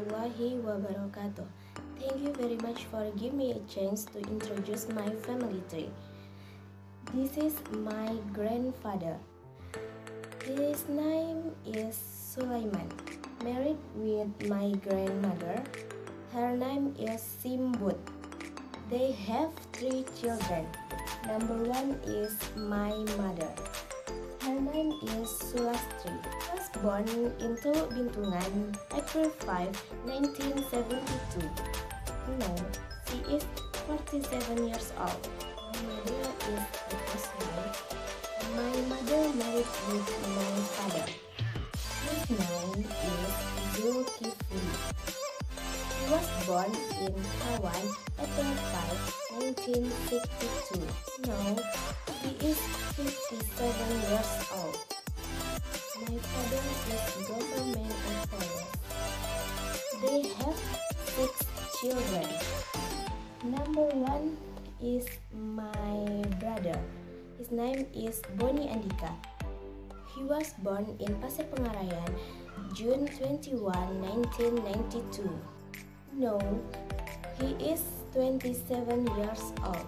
warahmatullahi wabarakatuh. Thank you very much for giving me a chance to introduce my family tree. This is my grandfather. His name is Sulaiman, married with my grandmother. Her name is Simbut. They have 3 children. Number 1 is my mother. Her name is Sulastri. She was born into Bintungan, April 5, 1972. No, she is 47 years old. My mother is a housewife. My mother married with my father. His name is Zulkifli. He was born in Taiwan, April 5, 1962. Now, he is 57 years old. My father is government employee. They have 6 children. Number 1 is my brother. His name is Boni Andika. He was born in Pasir Pengarayan, June 21, 1992. No, he is 27 years old.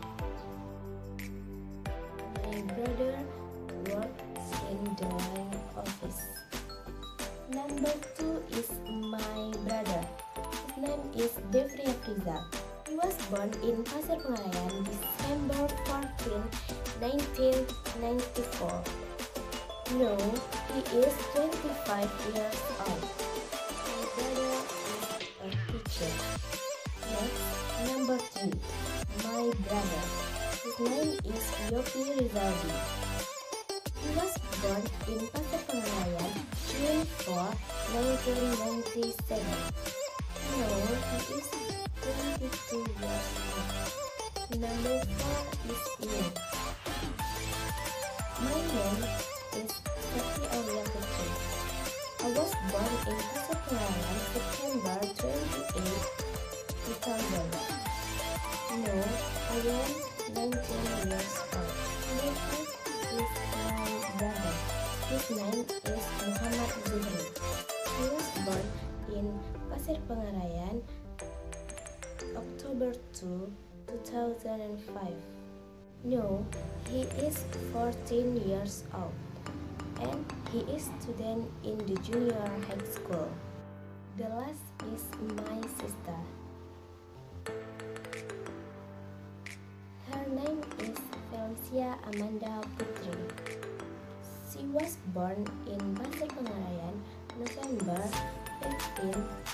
My brother works in the office. Number 2 is my brother. His name is Devri Afrizal. He was born in Pasir Pengarayan, December 14, 1994. No, he is 25 years old. My brother is a teacher. Next, number 3, my brother. His name is Yopi Rizaldi. He was born in Pasir Pengarayan, June 4, 1997. No, he is 22 years old. Number 4 is me. My name is Seti Aulia Putri. I was born in Pasir Pengarayan, September 28, 2000. No, I am 19 years old. Next is my brother. His name is Muhammad Zuhri. He was born in Pasir Pengarayan, October 2, 2005. No, he is 14 years old and he is student in the junior high school. The last is my sister. Her name is Felicia Amanda Putri. She was born in Pasir Pengarayan, November 15,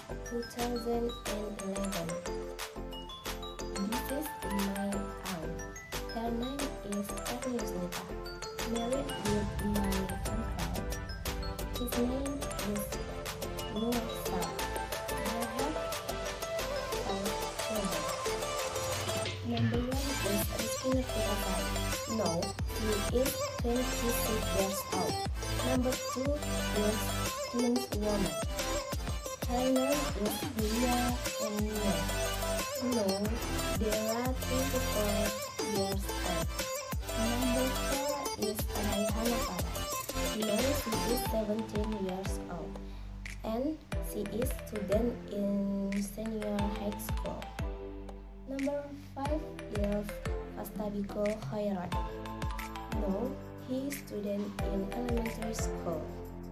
2011. This is my aunt. Her name is Ernest Nita, married with my uncle. His name is Nuasa. They have 5 children. Number 1 is Rizky Nurfirasari. No, he is 26 years old. Number 2 is Twins Woman. Her name is Lia and Nia. No, they are 24 years old. Number 4 is Raihana Farah. No, she is 17 years old and she is student in senior high school. Number 5 is Fastabiko Khairat. No, he is student in elementary school.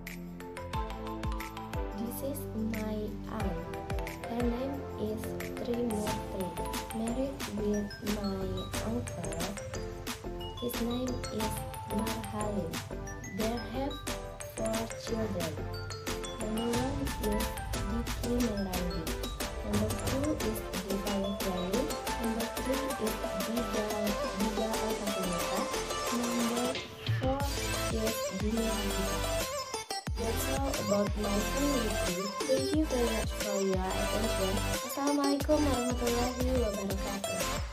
This is my aunt. Her name is Trimurti, married with my uncle. His name is Marhalim. They have 4 children. Number 1 is Diki Melandi. Number 2 is Diva Leviani. Number 3 is Diva Alfatinata. Number 4 is Dina Andika. That's all about my family. Thank you very much for your attention. Assalamualaikum warahmatullahi wabarakatuh.